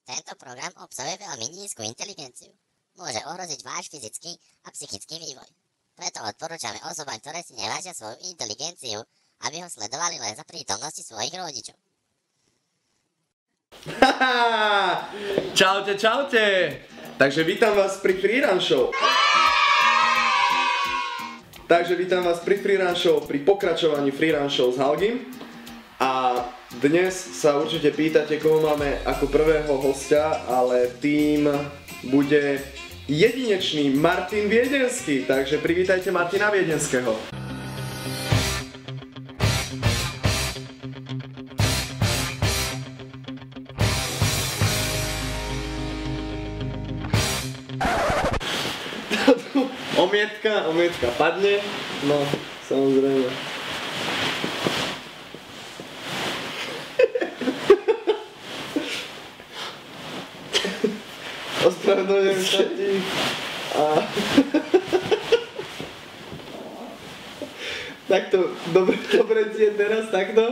Tento program obsahuje veľmi nízku inteligenciu. Môže ohroziť váš fyzický a psychický vývoj. Preto odporúčame osobám, ktoré si nevážia svoju inteligenciu, aby ho sledovali len za prítomnosti svojich rodičov. Čaute, čaute! Takže vítam vás pri Freerun Show. Pri pokračovaní Freerun Show s Halgim. A dnes sa určite pýtate, koho máme ako prvého hostia, ale tým bude jedinečný Martin Viedenský. Takže privítajte Martina Viedenského. Omietka padne, no samozrejme. Ospravedlňujem sa ti. Takto, dobre ti je teraz, takto?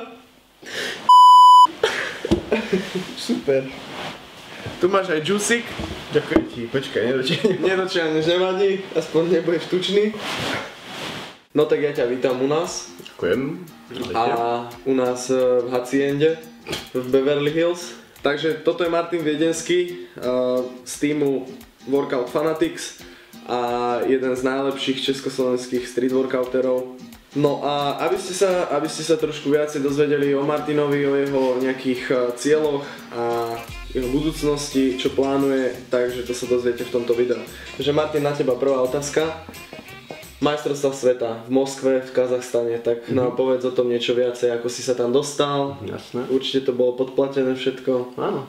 Super. Tu máš aj džusik. Ďakujem ti, počkaj, Nedočiahneš, nevadí, aspoň nebudeš tučný. No tak ja ťa vítam u nás. Ďakujem. A u nás v Haciende, v Beverly Hills. Takže toto je Martin Viedenský z týmu Workout Fanatics a jeden z najlepších československých street workouterov. No a aby ste sa trošku viacej dozvedeli o Martinovi, o jeho nejakých cieľoch a jeho budúcnosti, čo plánuje, takže to sa dozviete v tomto videu. Takže Martin, na teba prvá otázka. Majstrovstvá sveta v Moskve, v Kazachstane, tak nám povedz o tom niečo viacej, ako si sa tam dostal. Jasné. Určite to bolo podplatené všetko. Áno.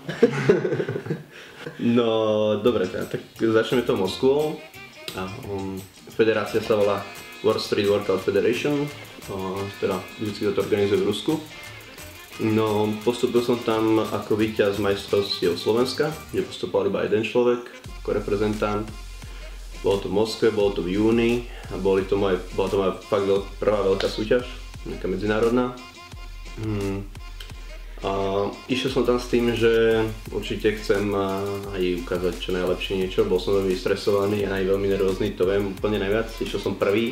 No, dobre, tak začneme to Moskvou. Federácia sa volá World Street Workout Federation, teda vždycky to organizuje v Rusku. No, postúpil som tam ako víťaz majstrovstiev Slovenska, kde postupoval iba jeden človek ako reprezentant. Bolo to v Moskve, bolo to v júni a bola to moja fakt prvá veľká súťaž, nejaká medzinárodná. A išiel som tam s tým, že určite chcem aj ukázať čo najlepšie niečo. Bol som veľmi stresovaný a aj veľmi nervózny, to viem úplne najviac. Išiel som prvý.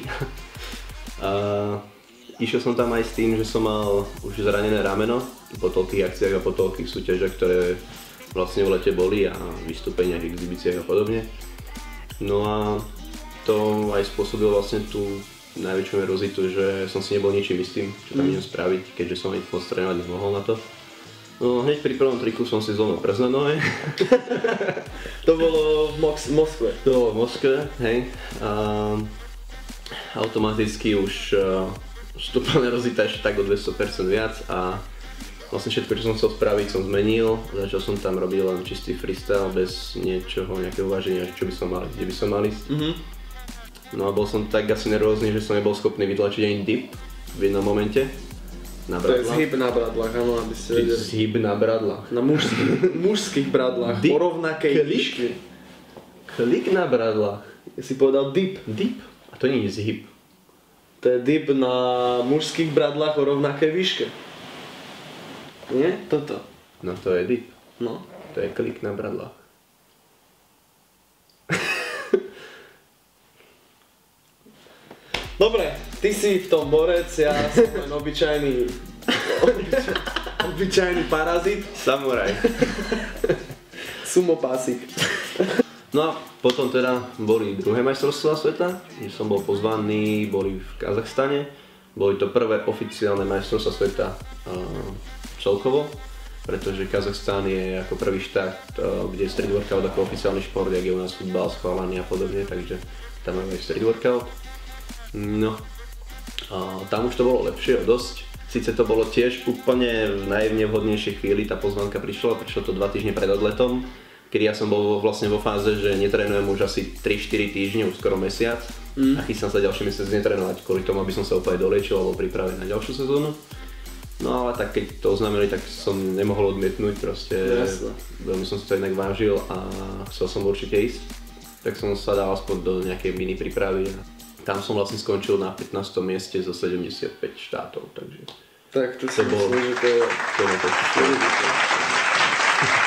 Išiel som tam aj s tým, že som mal už zranené rameno po toľkých akciách a po toľkých súťažiach, ktoré vlastne v lete boli a vystúpeniach, exhibíciách a podobne. No a to aj spôsobilo vlastne tú najväčšiu nervozitu, že som si nebol ničím istým, čo tam idem spraviť, keďže som aj moc trénovať nemohol na to. No hneď pri prvom triku som si zlomil prst na nohe. To bolo v Moskve. To bolo v Moskve, hej. A automaticky už vstúpila nervozita ešte tak o 200% viac a vlastne všetko, čo som chcel spraviť, som zmenil. Začal som tam robiť len čistý freestyle, bez niečoho, nejakého uváženia, čo by som mal, kde by som mal ísť. No a bol som tak asi nervózny, že som nebol schopný vytlačiť ani dip v jednom momente. Na bradlách. To je zhyb na bradlách, áno, aby ste vedeli. Zhyb na bradlách. Na mužských bradlách, o rovnakej výške. Klik na bradlách. Ja si povedal dip. Dip? A to nie je zhyb. To je dip na mužských bradlách o rovnakej výške. Nie? Toto. No to je dip. No. To je klik na bradlách. Dobre, ty si v tom borec, ja som len obyčajný parazit. Samuraj. Sumopásik. No a potom teda boli druhé majstrovstvá sveta, kde som bol pozvaný, boli v Kazachstane. Boli to prvé oficiálne majstrovstvá sveta celkovo, pretože Kazachstan je ako prvý štát, kde je street workout ako oficiálny šport, jak je u nás futbal schválený a podobne, takže tam máme aj street workout. No, tam už to bolo lepšie o dosť. Sice to bolo tiež úplne v najnevhodnejšej chvíli, tá pozvánka prišlo to 2 týždne pred odletom, kedy ja som bol vlastne vo fáze, že netrénujem už asi 3-4 týždne, už skoro mesiac a chystám sa ďalší mesiac netrénovať, kvôli tomu, aby som sa úplne dolečil alebo pripravil na ďalšiu sezónu. No ale tak keď to oznámili, tak som nemohol odmietnúť proste, veľmi som si to inak vážil a chcel som určite ísť. Tak som sa dal aspoň do nejakej mini prípravy. Tam som vlastne skončil na 15. mieste zo 75 štátov, takže... Tak to si myslím, že to je...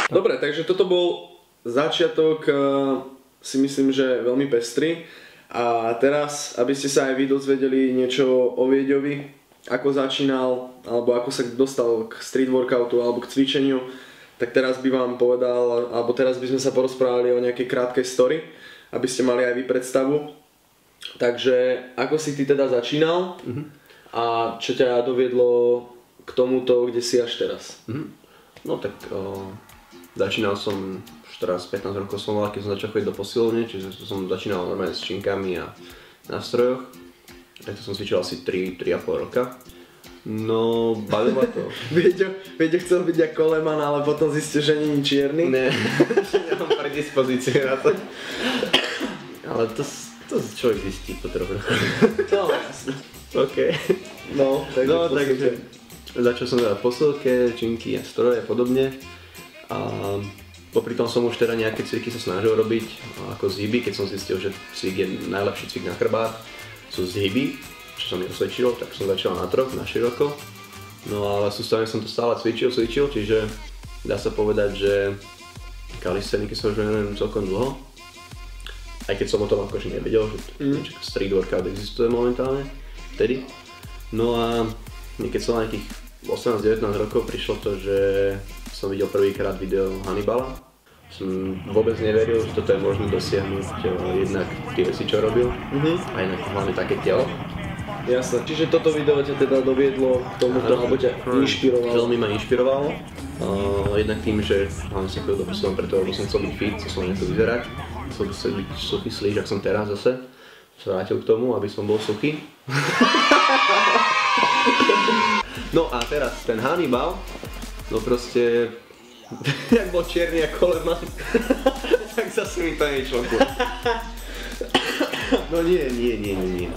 Dobre, takže toto bol začiatok, si myslím, že veľmi pestrý. A teraz, aby ste sa aj vy dozvedeli niečo o Vieďovi, ako začínal, alebo ako sa dostal k street workoutu alebo k cvičeniu, tak teraz by vám povedal, alebo teraz by sme sa porozprávali o nejakej krátkej story, aby ste mali aj vy predstavu. Takže ako si ty teda začínal a čo ťa doviedlo k tomuto, kde si až teraz? No tak začínal som 14-15 rokov som mal, keď som začal chodiť do posilovne, čiže som začínal normálne s činkami a nástrojoch. Tak to som cvičil asi 3,5 roka. No, bavilo to. Vieďo chcel byť ako Coleman, ale potom zistil, že nie je čierny. Ne, nemám predispozície na to. Ale to človek zistí po trochu. No, jasne. OK. No, takže začal som teda posilke, činky a stroje a podobne. A popri tom som už teda nejaké cviky sa snažil robiť ako zhyby, keď som zistil, že cvik je najlepší cvik na chrbát, sú zhyby, čo sa mi osvedčilo, tak som začal na troch, na široko. No ale sústavne som to stále cvičil, čiže dá sa povedať, že calisthenics som už venujem celkom dlho. Aj keď som o tom akože nevedel, že street workout existuje momentálne, vtedy. No a keď som nejakých 18-19 rokov prišlo to, že som videl prvýkrát video Hannibala. Som vôbec neveril, že toto je možné dosiahnuť jednak tie veci, čo robil, a jednak hlavne také telo. Jasné, čiže toto video ťa teda doviedlo k tomuto, alebo ťa inšpirovalo? Veľmi ma inšpirovalo, jednak tým, že hlavne som chodil do posilovne preto, lebo som chcel byť fit, chcel som nejako vyzerať, chcel byť suchý slíž, ak som teraz zase. Sa vrátil k tomu, aby som bol suchý. No a teraz ten Hannibal, no proste, jak bol čierny ako Coleman, tak zase mi to nešlo. No nie.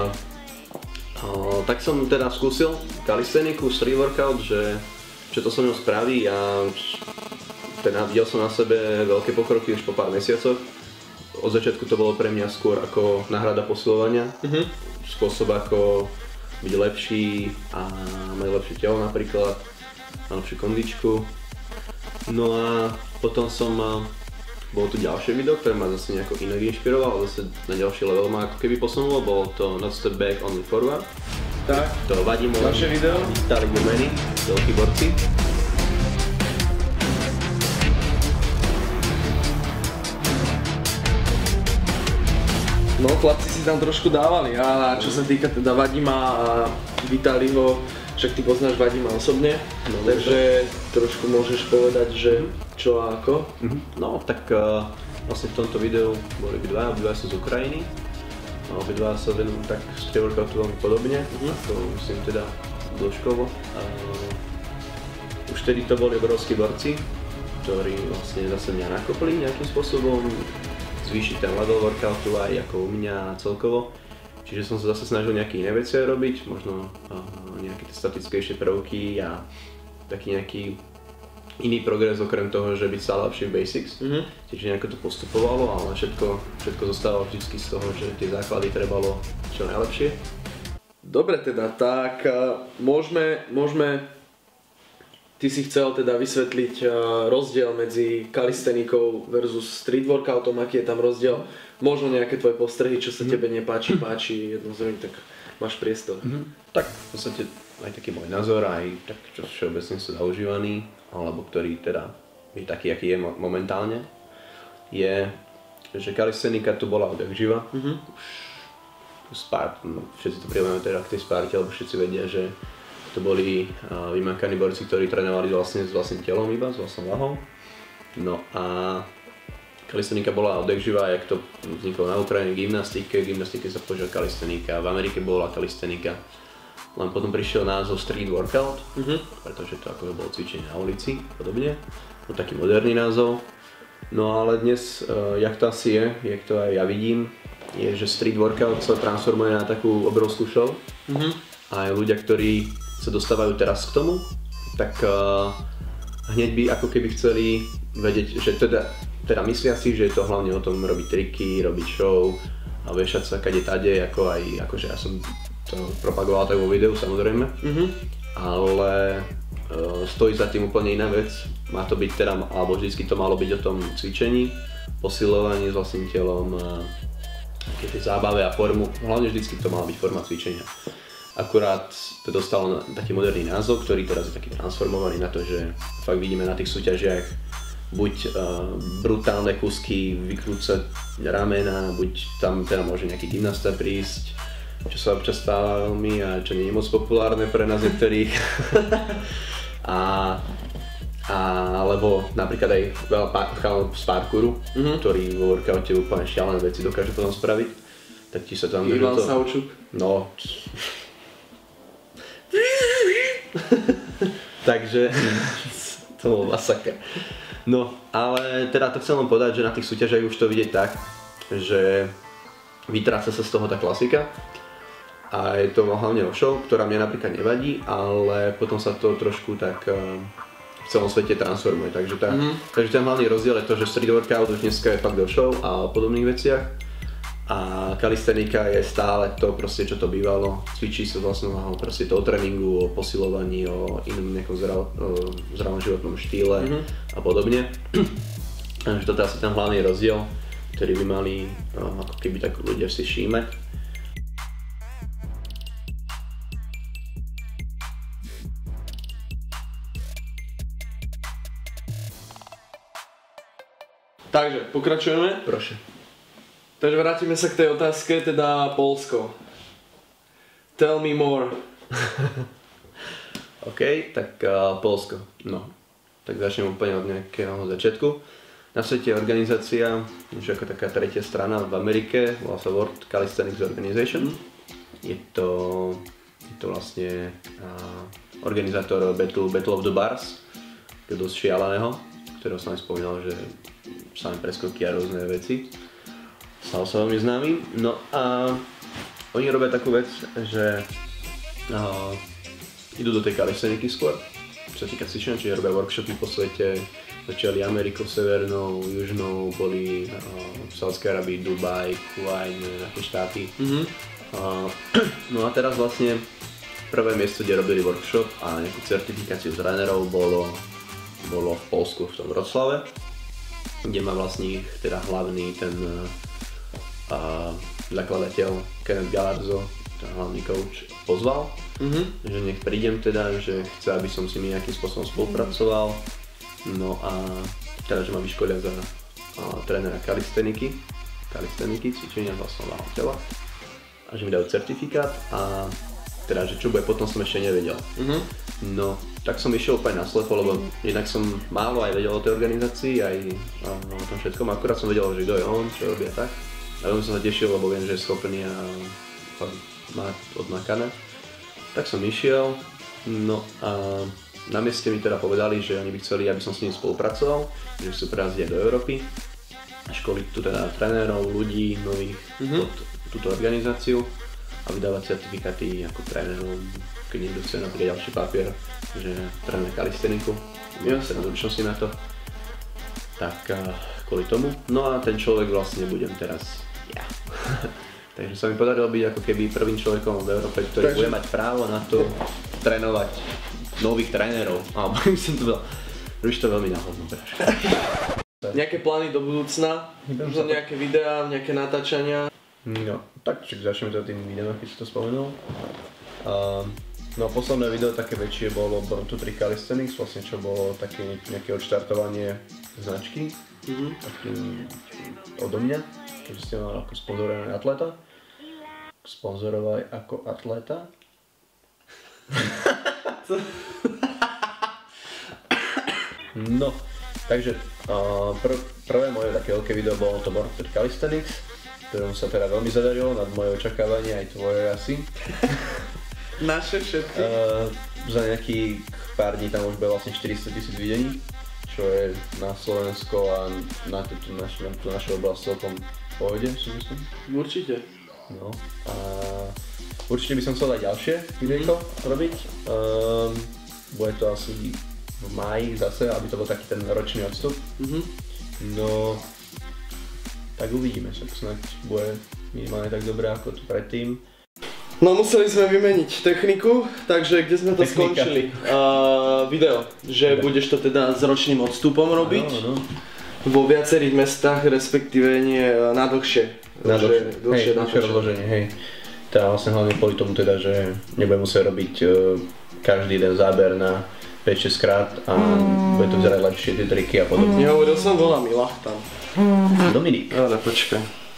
Tak som teda skúsil calistheniku, street workout, že čo to so mnou spraví a teda videl som na sebe veľké pokroky už po pár mesiacoch. Od začiatku to bolo pre mňa skôr ako náhrada posilovania, spôsob ako byť lepší a mať lepšie telo napríklad, na lepšiu kondičku. No a potom bolo tu ďalšie video, ktoré ma zase nejako inak inšpirovalo, zase na ďalší level ma ako keby posunulo, bolo to Not Step Back, Only Forward. Tak, to Vadimo, ďalšie video. Vitali Gumeni, veľkí borci. No, chlapci si tam trošku dávali a čo sa týka teda Vadima a Vitaliho, však ty poznáš Vadima osobne, takže trošku môžeš povedať, že čo a ako. No, tak vlastne v tomto videu boli obidva sú z Ukrajiny. Obidva sa venujú tak street workoutu veľmi podobne, ako myslím teda dĺžkovo. Už vtedy to boli obrovskí borci, ktorí vlastne zase mňa nakopli nejakým spôsobom, zvýšiť ten level workoutu aj ako u mňa celkovo. Čiže som sa zase snažil nejaké iné veci robiť, možno nejaké statickejšie prvky a taký nejaký iný progres okrem toho, že byť stále lepší v basics. Čiže nejako to postupovalo, ale všetko zostávalo vždy z toho, že tie základy trebalo čo najlepšie. Dobre teda, tak môžeme ty si chcel teda vysvetliť rozdiel medzi calisthenikou versus street workoutom, aký je tam rozdiel. Možno nejaké tvoje postrehy, čo sa tebe nepáči, páči, jednoznačne, tak máš priestor. Tak v podstate aj taký môj názor, aj tak, čo všeobecne sú zaužívaní, alebo ktorý teda je taký, aký je momentálne, je, že calisthenika tu bola odjak živa. Všetci to prirovnáme teda k tej Sparte, lebo všetci vedia, že to boli vymakaní borci, ktorí trénovali vlastne s vlastným telom iba, s vlastnou váhou. No a calisthenika bola odjak živá, jak to vzniklo na Ukrajine, gymnastike sa používa calisthenika, v Amerike bola calisthenika. Len potom prišiel názov street workout, pretože to ako bolo cvičenie na ulici a podobne. No taký moderný názov. No ale dnes, jak to asi je, jak to aj ja vidím, je, že street workout sa transformuje na takú obrovskú show. A aj ľudia, ktorí sa dostávajú teraz k tomu, tak hneď by ako keby chceli vedieť, že teda myslia si, že je to hlavne o tom robiť triky, robiť show a vešať sa kade tade, ako aj, akože ja som to propagoval tak vo videu samozrejme, ale stojí za tým úplne iná vec má to byť teda, alebo vždycky to malo byť o tom cvičení, posilovaní s vlastným telom, také tej zábave a formu, hlavne vždycky to mala byť forma cvičenia. Akurát to dostalo taký moderný názov, ktorý teraz je taký transformovaný na to, že fakt vidíme na tých súťažiach buď brutálne kusky, vykrúcať ramena, buď tam teda môže nejaký gymnasta prísť, čo sa občas stáva veľmi a čo nie je moc populárne pre nás niektorých. Alebo napríklad aj veľa chalov z parkouru, ktorí vo workoute úplne šialené veci dokážu potom spraviť. Tak ti sa tam Ivan Savčuk. No. Takže to bol masaker. No, ale teda to chcem len povedať, že na tých súťažiach už to vidieť tak, že vytráca sa z toho tá klasika. A je to hlavne o show, ktorá mne napríklad nevadí, ale potom sa to trošku tak v celom svete transformuje. Takže ten hlavný rozdiel je to, že street workout už dneska je fakt o show a o podobných veciach. A kalistenika je stále to proste, čo to bývalo. Cvičí sa vlastne proste to o tréningu, o posilovaní, o inom nejakom zdravom životnom štýle a podobne. Takže toto je asi ten hlavný rozdiel, ktorý by mali ako keby tak ľudia si všímať. Takže, pokračujeme. Proszę. Takže vrátime sa k tej otázke, teda Poľsko. Tell me more. OK, tak Poľsko. No, tak začnem úplne od nejakého začiatku. Na svete je organizácia, už ako taká tretia strana v Amerike, volá sa World Calisthenics Organization. Je to vlastne organizátor Battle of the Bars, je dosť šialeného, ktorého som aj spomínal, že samé preskoky a rôzne veci. Stal sa veľmi známy. No a oni robia takú vec, že idú do tej kalisteniky skôr, čo sa týka cvičenia, čiže robia workshopy po svete. Začali Amerikou severnou, južnou, boli v Saudskej Arabii, Dubaj, Kuwait, nejaké štáty. No a teraz vlastne prvé miesto, kde robili workshop a nejakú certifikáciu trénerov bolo v Poľsku, v tom Wrocławe, kde má vlastne ich teda hlavný ten zakladateľ Kenneth Galarzo, ten hlavný coach, pozval, že nech prídem teda, že chce, aby som s nimi nejakým spôsobom spolupracoval. No a teda, že ma vyškolia za trénera kalisteniky, cvičenia vlastného tela a že mi dajú certifikát a teda, že čo bude potom som ešte nevedel. No, tak som išiel úplne naslepo, lebo jednak som málo aj vedel o tej organizácii, aj o tom všetkom, akurát som vedel, že kto je on, čo robia tak. A veľmi som sa tešil, lebo viem, že je schopný a má odmakané. Tak som išiel, no a na mieste mi teda povedali, že oni by chceli, aby som s nimi spolupracoval, že chcú prejsť do Európy, školiť tu teda trénerov, ľudí nových pod túto organizáciu a vydávať certifikáty ako trénerom, keď niekto chce napríklad ďalší papier, že tréner kalisteniku, mám sa na zručnosti na to, tak kvôli tomu. No a ten človek vlastne budem teraz ja. Takže sa mi podarilo byť ako keby prvým človekom v Európe, ktorý bude mať právo na to trénovať nových trénerov. Alebo som to bol, už to veľmi náhodno práška. Nejaké plány do budúcna? Možno nejaké videá, nejaké natáčania? No, tak začneme to tým videom, keď si to spomenul. No posledné video také väčšie bolo Born to Trick Calisthenics, vlastne čo bolo také nejaké odštartovanie značky, takým odo mňa, keďže ste mali ako sponzorovaný atleta. Sponzorovať ako atleta. No, takže prvé moje také veľké video bolo to Born to Trick Calisthenics, ktorom sa teda veľmi zadarilo nad moje očakávanie, aj tvoje asi. Naše všetky? Za nejakých pár dní tam už bolo vlastne 400 000 videní, čo je na Slovensko a na tú našu oblasť celkom pôjde, si myslím. Určite. No a určite by som chcel aj ďalšie videjko robiť. Bude to asi v máji zase, aby to bol taký ten ročný odstup. No, tak uvidíme, však snáď bude minimálne tak dobré ako tu predtým. No museli sme vymeniť techniku, takže kde sme to Technika. skončili? Video, že budeš to teda s ročným odstupom robiť vo viacerých mestách, respektíve nie na dlhšie. Dlhšie rozloženie, hej. Teda vlastne hlavne kvôli tomu teda, že nebudem musieť robiť každý jeden záber na 5-6 krát a bude to vyzerať lepšie, tie triky a podobne. Nehovoril som, volá Milah tam. Dominik. Ale počkaj.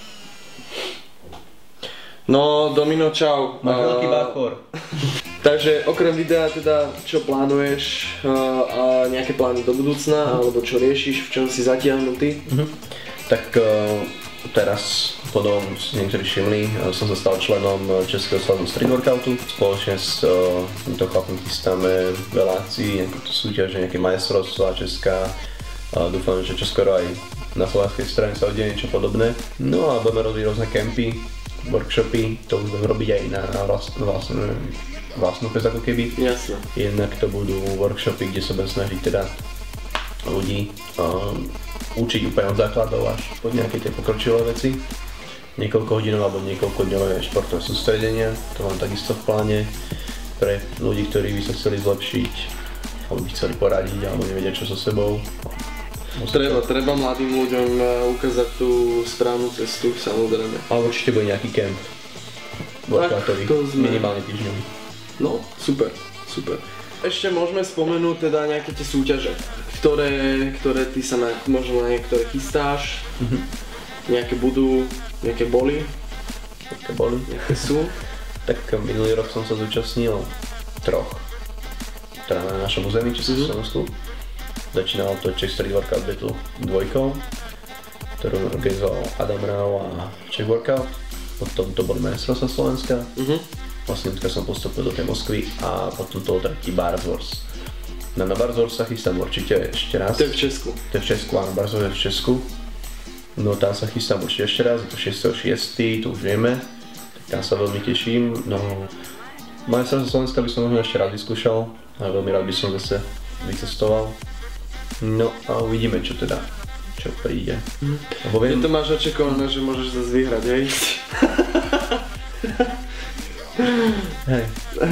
No, Domino, čau. Máš veľký báchor. Takže okrem videa teda, čo plánuješ a nejaké plány do budúcna, alebo čo riešiš, v čom si zatiahnutý? Tak teraz, potom si niektorí všimli, som sa stal členom Českého svazu street workoutu. Spoločne s týmto chlapom chystáme veľa akcií, nejaké súťaže, nejaké majstrovstvá Česká. Dúfam, že čoskoro aj na slovenskej strane sa udeje niečo podobné. No a budeme robiť rôzne kempy, workshopy, to budeme robiť aj na vlastnú pes ako keby. Jasne. Jednak to budú workshopy, kde sa budem snažiť teda ľudí učiť úplne od základov až po nejaké tie pokročilé veci. Niekoľko hodinové alebo niekoľko dňové športové sústredenia, to mám takisto v pláne pre ľudí, ktorí by sa chceli zlepšiť alebo by chceli poradiť alebo nevedia čo so sebou. Treba mladým ľuďom ukázať tú správnu cestu, samozrejme. Ale určite bude nejaký kemp workoutový, minimálne týždňový. No, super. Ešte môžeme spomenúť teda nejaké tie súťaže, ktoré ty sa možno na niektoré chystáš, nejaké budú, nejaké boli, nejaké sú. Tak minulý rok som sa zúčastnil 3, teda na našom území Československu. Začínalo to Czech Street Workout Battle 2, ktorú organizoval Adam Rau a Czech Workout. Potom to boli majstrovstvá Slovenska. Vlastne odkiaľ som postupil do tej Moskvy a potom to bol taký Bars Wars. Na Bars Wars sa chystám určite ešte raz. To je v Česku. To je v Česku, áno, Bars Wars je v Česku. No tam sa chystám určite ešte raz, je to 6.6., to už vieme. Tak tam sa veľmi teším. No, majstrovstvá Slovenska by som možno ešte rád vyskúšal a veľmi rád by som zase vycestoval. No a uvidíme čo príde. Je to máš očakované, že môžeš zase vyhrať, hej? Hej.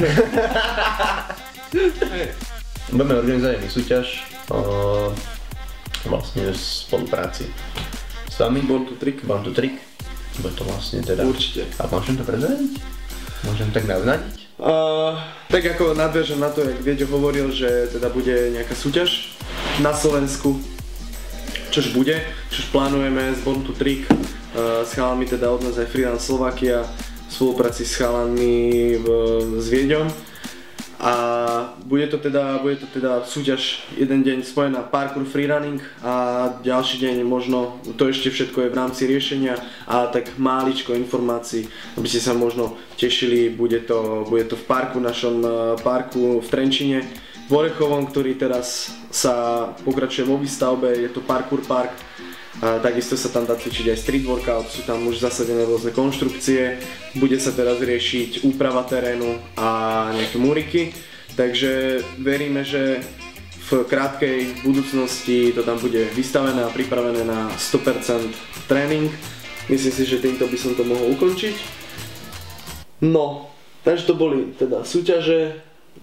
Budeme organizovať súťaž vlastne v spolupráci s vami. Born to Trick. Bude to vlastne teda... Určite. A môžem to prezradiť? Môžem tak naznadiť? Tak ako nadviažem na to, jak Vieďo hovoril, že teda bude nejaká súťaž na Slovensku, čož plánujeme z Born to Trick s chalami teda od nás aj Freelance Slovakia v spolupráci s chalami s Vieďom a bude to teda súťaž jeden deň spojená parkour freerunning a ďalší deň možno, to ešte všetko je v rámci riešenia a tak máličko informácií, aby ste sa možno tešili, bude to v parku, našom parku v Trenčine v Orechovom, ktorý teraz sa pokračuje vo výstavbe, je to parkour park. A takisto sa tam dá cvičiť aj street workout, sú tam už zasadené rôzne konštrukcie, bude sa teraz riešiť úprava terénu a nejaké múriky, takže veríme, že v krátkej budúcnosti to tam bude vystavené a pripravené na 100% tréning. Myslím si, že týmto by som to mohol ukončiť. No, takže to boli teda súťaže.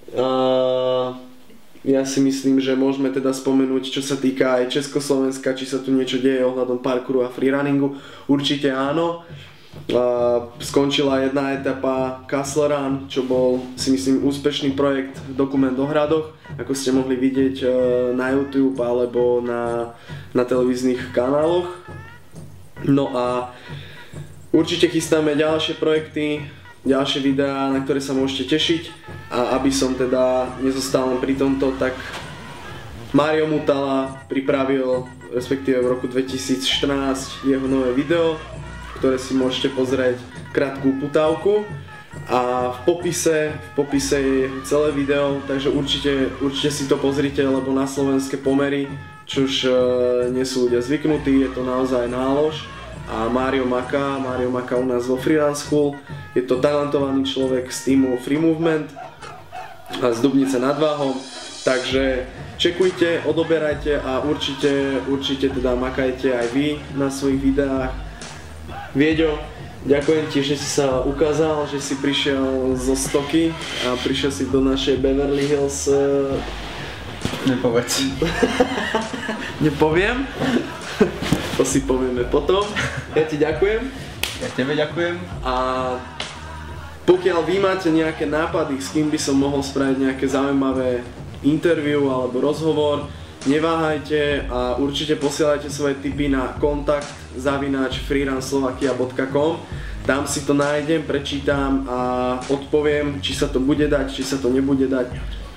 Ja si myslím, že môžeme teda spomenúť, čo sa týka aj Československa, či sa tu niečo deje ohľadom parkouru a freerunningu. Určite áno. Skončila jedna etapa Castle Run, čo bol, si myslím, úspešný projekt Dokument o hradoch, ako ste mohli vidieť na YouTube alebo na televíznych kanáloch. No a určite chystáme ďalšie projekty, ďalšie videá, na ktoré sa môžete tešiť. A aby som teda nezostal len pri tomto, tak Mário Mutala pripravil, respektíve v roku 2014, jeho nové video, ktoré si môžete pozrieť krátku putávku. A v popise je celé video, takže určite si to pozrite, lebo na slovenské pomery, čož nie sú ľudia zvyknutí, je to naozaj nálož. A Mário Maka u nás vo Freelance School, je to talentovaný človek z týmu Free Movement a z Dubnice nad Váhom, takže čekujte, odoberajte a určite teda makajte aj vy na svojich videách. Vieďo, Ďakujem ti, že si sa ukázal, že si prišiel zo Stoky a prišiel si do našej Beverly Hills. Nepovedz. Nepoviem. To si povieme potom. Ja ti ďakujem. Ja tebe ďakujem. A pokiaľ vy máte nejaké nápady, s kým by som mohol spraviť nejaké zaujímavé interview alebo rozhovor, neváhajte a určite posielajte svoje tipy na kontakt @freerunslovakia.com. Tam si to nájdem, prečítam a odpoviem, či sa to bude dať, či sa to nebude dať.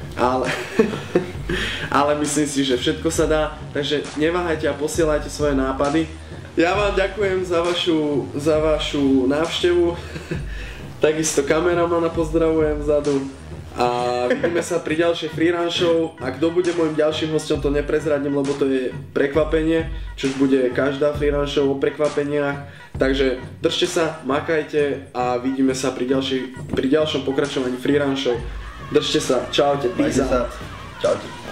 Ale myslím si, že všetko sa dá, takže neváhajte a posielajte svoje nápady. Ja vám ďakujem za vašu návštevu. Takisto kameramana pozdravujem vzadu a vidíme sa pri ďalšej freerun show a kto bude môjim ďalším hosťom, to neprezradím, lebo to je prekvapenie, čož bude každá freerun show o prekvapeniach, takže držte sa, makajte a vidíme sa pri ďalšom pokračovaní freerun show. Držte sa, čaute, peace out. Čaute.